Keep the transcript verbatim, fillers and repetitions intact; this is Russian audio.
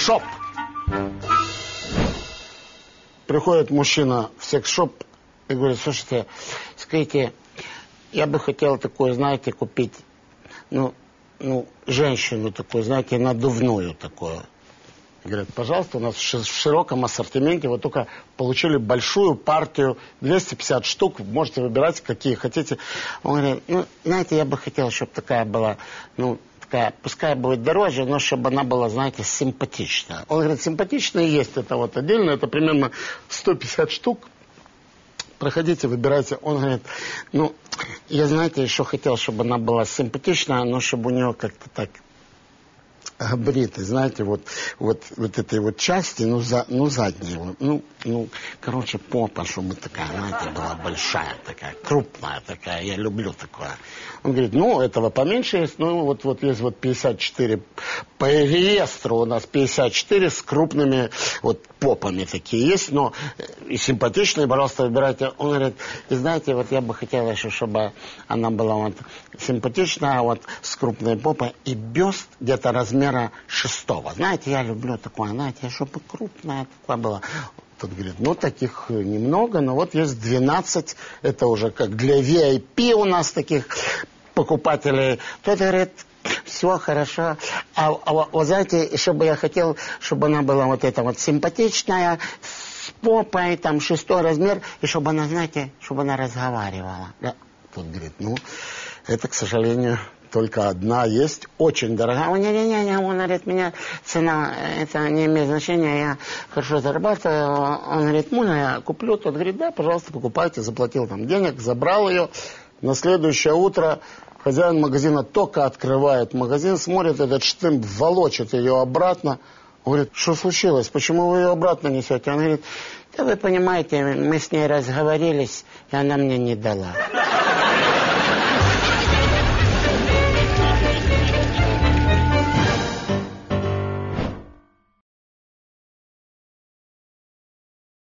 секс-шоп. Приходит мужчина в секс-шоп и говорит: слушайте, скажите, я бы хотел такое, знаете, купить, ну, ну, женщину такую, знаете, надувную такую. Говорят: пожалуйста, у нас в широком ассортименте, вы только получили большую партию, двести пятьдесят штук, можете выбирать, какие хотите. Он говорит: ну, знаете, я бы хотел, чтобы такая была, ну, такая, пускай будет дороже, но чтобы она была, знаете, симпатичная. Он говорит: симпатичная есть, это вот отдельно, это примерно сто пятьдесят штук. Проходите, выбирайте. Он говорит: ну, я, знаете, еще хотел, чтобы она была симпатичная, но чтобы у нее как-то так габариты, знаете, вот, вот, вот этой вот части, ну, за, ну задней, вот, ну, ну, короче, попа, чтобы такая, знаете, была большая такая, крупная такая, я люблю такое. Он говорит: ну, этого поменьше есть, ну, вот, вот есть вот пятьдесят четыре, по реестру у нас пятьдесят четыре с крупными вот попами такие есть, но и симпатичные, пожалуйста, выбирайте. Он говорит: и знаете, вот я бы хотела еще, чтобы она была вот симпатичная, вот с крупной попой, и бюст где-то размера шестого. Знаете, я люблю такое, знаете, чтобы крупная такая была. Тут говорит: ну, таких немного, но вот есть двенадцать, это уже как для ви ай пи у нас таких покупателей. Тот говорит: все хорошо. А, а вот знаете, чтобы я хотел, чтобы она была вот эта вот симпатичная, с попой, там, шестой размер, и чтобы она, знаете, чтобы она разговаривала. Да. Тут говорит: ну, это, к сожалению, только одна есть, очень дорогая. Он: не-не-не, он говорит, меня цена, это не имеет значения, я хорошо зарабатываю. Он говорит: можно я куплю? Тот говорит: да, пожалуйста, покупайте. Заплатил там денег, забрал ее. На следующее утро хозяин магазина только открывает магазин, смотрит, этот штемп, волочит ее обратно. Он говорит: что случилось? Почему вы ее обратно несете? Он говорит: да вы понимаете, мы с ней разговорились, и она мне не дала.